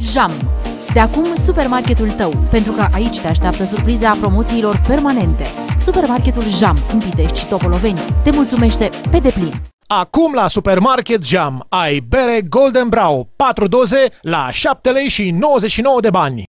Jam. De acum, supermarketul tău, pentru că aici te așteaptă surpriza promoțiilor permanente. Supermarketul Jam, în Pitești și Topoloveni, te mulțumește pe deplin. Acum la Supermarket Jam ai bere Golden Brau 4 doze la 7 lei și 99 de bani.